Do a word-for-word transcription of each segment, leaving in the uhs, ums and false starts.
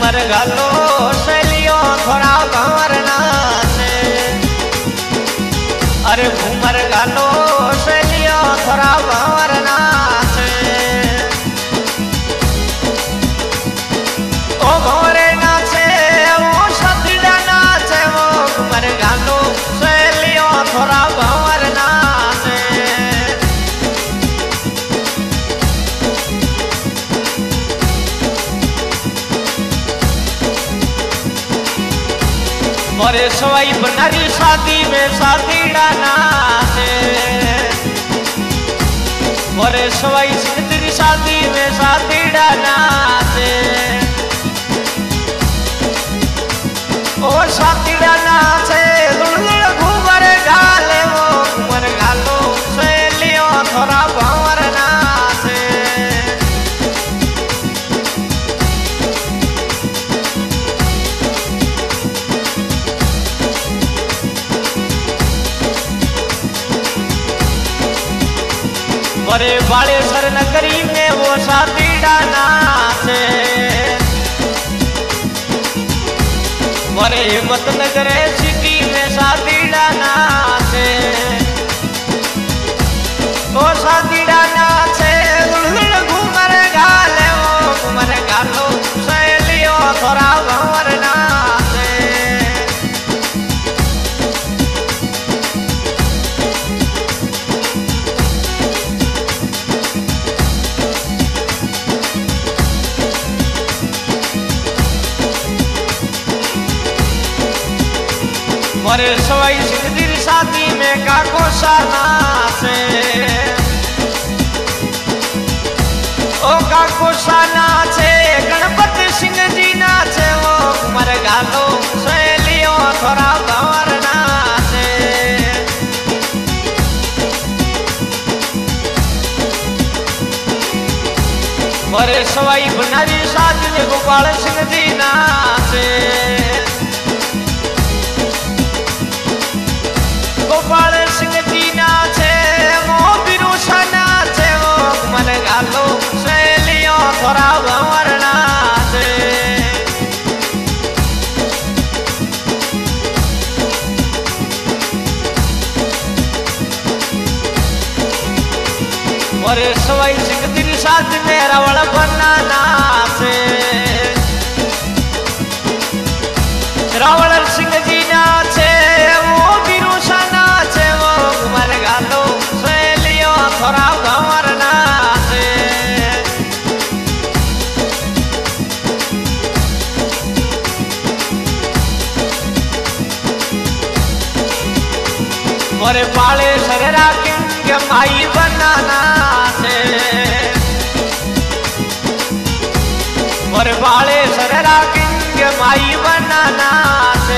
घूमर गालो सहेलियों थोड़ा भंवर नाचे। अरे घूमर गालो सहेलियों थोड़ा भंवर नाचे। ओ भंवरे नाचे वो सतीड़ा नाचे वो घूमर गालो सहेलियों थोड़ा भंवर नाचे। मोरे सवाई बनारी शादी में साथीड़ा नाचे। मोरे सवाई सिंदरी शादी में साथीड़ा नाचे। ओ साथीड़ा नाचे दुलदुल घूमर गाले वो घूमर गालो सहेलियों थोड़ा भंवर नाचे। मोरे बालेश्वर नगरी में वो साथीड़ा नाचे। मोरे हिम्मत नगर सिटी में साथीड़ा नाचे। वो साथीड़ा नाचे दुलदुल घूमर गाले वो घूमर गालो सहेलियों थोड़ा भंवर नाचे। मोरे सवाई सिंदरी शादी में काको सा नाचे। ओ काको सा नाचे गणपति सिंह जी नाचे वो घूमर गालो सहेलियों थोड़ा भंवर नाचे। मोरे सवाई बनारी शादी में गोपाल सिंह जी नाचे। गोपाल सिंह जी नाचे वो बिरूसा नाचे वो घूमर गालो सहेलियों थोड़ा भंवर नाचे। मोरे सवाई सिंह तेरी शादी में रावण बना नाचे। रावण सिंह जी नाचे वो बिरूसा नाचे वो घूमर गालो सहेलियों थोड़ा भंवर नाचे। मोरे बालेश्वर किंग माई बना नाचे। मोरे बालेश्वर किंग माई बना नाचे।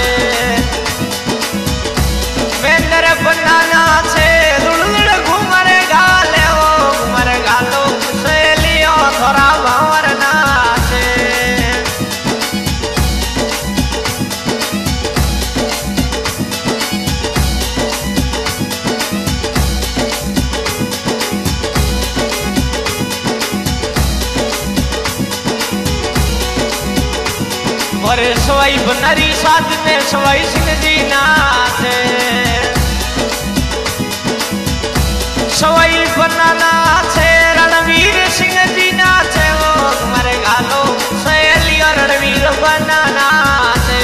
मेंदर बना नाचे दुलदुल घूमर गाले वो घूमर गालो सहेलियों थोड़ा भंवर नाचे। मोरे सवाई बनारी शादी में सवाई सिंह जी नाचे। सवाई बना नाचे रणवीर सिंह जी नाचे वो घूमर गालो सहेलियों रणवीर बना नाचे।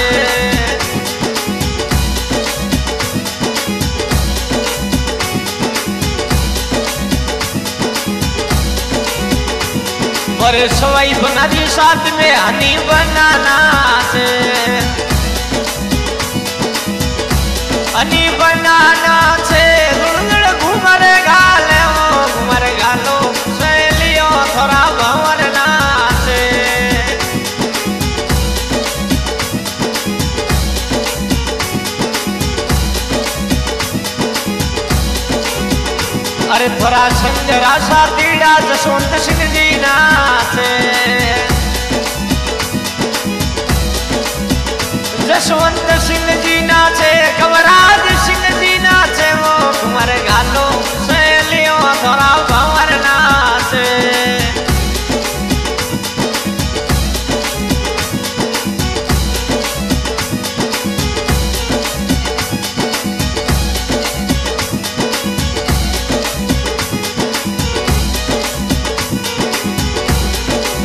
मोरे सवाई बनारी शादी में हनी बना नाचे। हनी बना नाचे दुलदुल घूमर गाले वो घूमर गालो सहेलियों थोड़ा भंवर नाचे। अरे थोड़ा संजरा साथीड़ा जसवंत सिंह जी नाचे। जसवंत सिंह जी नाचे कवराज सिंह जी नाचे वो घूमर गालो सहेलियों थोड़ा भंवर नाचे।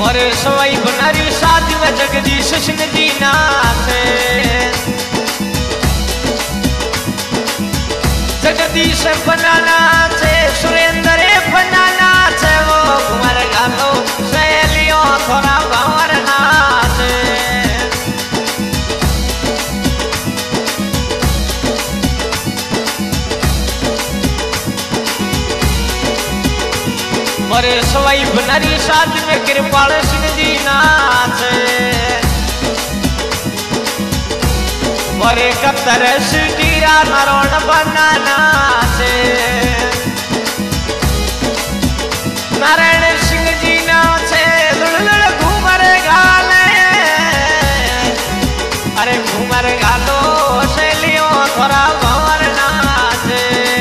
और सवाई बनारी शादी में जगदीश सिंह जी नाचे जगदीश बनाना चे सुरेंद्र बनाना चे वो घुमर गालो सहेलियों थोड़ा भंवर नाचे और सवाई बनारी शादी में कृपाल सिंह जी नाचे और कत्तर सीटीरा नरोण बनाना से नारायण सिंह जी नाचे लुड़ घूमर गाले अरे घूमर गालो सहेलियों थोड़ा भंवर नाचे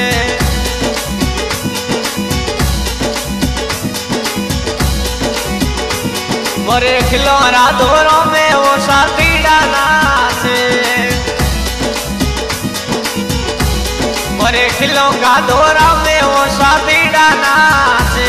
और खिलौना दोरों में वो साथी डाला से और खिलों का दोरा में वो साथी डाला से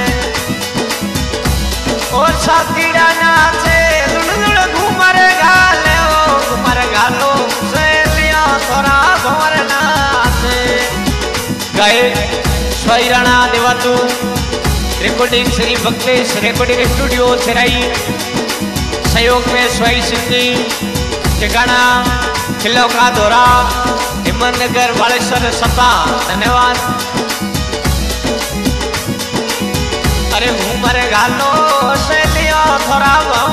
और साथी डाला से लुड़ लुड़ घूमर गाले वो घूमर गालो सहेलियां थोड़ा भंवर नाचे गए स्वैरणा देवातु recording Shri Bhaktesh recording studio सिराई सहयोग में स्वाई सिंधी ठिकाना खिलो का दौरा हिम्मतनगर बालेश्वर सपा धन्यवाद अरे घूमर गालो सहेलियों थोड़ा